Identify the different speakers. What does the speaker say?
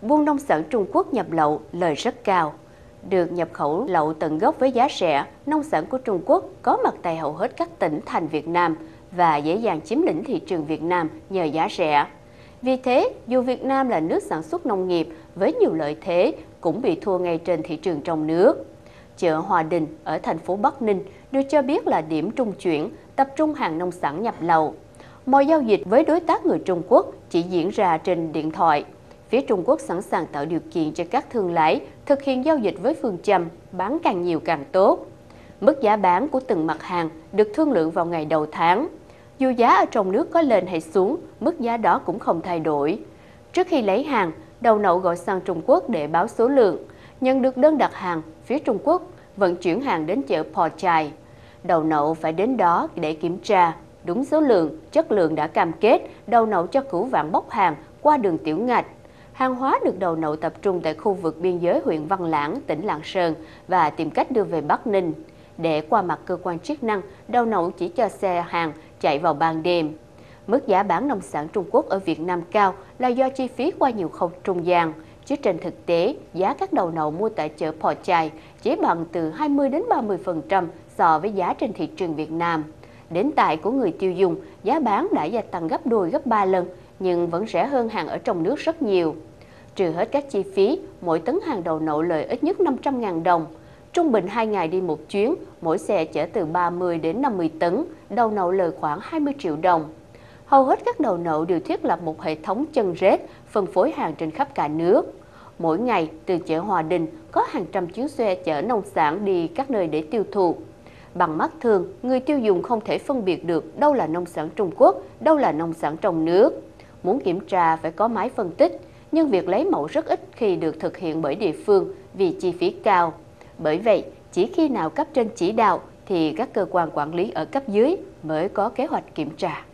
Speaker 1: buôn nông sản Trung Quốc nhập lậu lời rất cao. Được nhập khẩu lậu tận gốc với giá rẻ, nông sản của Trung Quốc có mặt tại hầu hết các tỉnh thành Việt Nam và dễ dàng chiếm lĩnh thị trường Việt Nam nhờ giá rẻ. Vì thế, dù Việt Nam là nước sản xuất nông nghiệp với nhiều lợi thế, cũng bị thua ngay trên thị trường trong nước. Chợ Hòa Đình ở thành phố Bắc Ninh được cho biết là điểm trung chuyển, tập trung hàng nông sản nhập lậu. Mọi giao dịch với đối tác người Trung Quốc chỉ diễn ra trên điện thoại. Phía Trung Quốc sẵn sàng tạo điều kiện cho các thương lái thực hiện giao dịch với phương châm bán càng nhiều càng tốt. Mức giá bán của từng mặt hàng được thương lượng vào ngày đầu tháng. Dù giá ở trong nước có lên hay xuống, mức giá đó cũng không thay đổi. Trước khi lấy hàng, đầu nậu gọi sang Trung Quốc để báo số lượng. Nhận được đơn đặt hàng, phía Trung Quốc vận chuyển hàng đến chợ Po Chai. Đầu nậu phải đến đó để kiểm tra đúng số lượng, chất lượng đã cam kết, đầu nậu cho cửu vạn bốc hàng qua đường tiểu ngạch. Hàng hóa được đầu nậu tập trung tại khu vực biên giới huyện Văn Lãng, tỉnh Lạng Sơn và tìm cách đưa về Bắc Ninh. Để qua mặt cơ quan chức năng, đầu nậu chỉ cho xe hàng chạy vào ban đêm. Mức giá bán nông sản Trung Quốc ở Việt Nam cao là do chi phí qua nhiều khâu trung gian, chứ trên thực tế, giá các đầu nậu mua tại chợ Po Chai chỉ bằng từ 20 đến 30% so với giá trên thị trường Việt Nam. Đến tại của người tiêu dùng, giá bán đã gia tăng gấp đôi gấp 3 lần, nhưng vẫn rẻ hơn hàng ở trong nước rất nhiều. Trừ hết các chi phí, mỗi tấn hàng đầu nậu lời ít nhất 500.000 đồng. Trung bình 2 ngày đi một chuyến, mỗi xe chở từ 30 đến 50 tấn, đầu nậu lời khoảng 20 triệu đồng. Hầu hết các đầu nậu đều thiết lập một hệ thống chân rết, phân phối hàng trên khắp cả nước. Mỗi ngày, từ chợ Hòa Đình có hàng trăm chuyến xe chở nông sản đi các nơi để tiêu thụ. Bằng mắt thường, người tiêu dùng không thể phân biệt được đâu là nông sản Trung Quốc, đâu là nông sản trong nước. Muốn kiểm tra phải có máy phân tích, nhưng việc lấy mẫu rất ít khi được thực hiện bởi địa phương vì chi phí cao. Bởi vậy, chỉ khi nào cấp trên chỉ đạo thì các cơ quan quản lý ở cấp dưới mới có kế hoạch kiểm tra.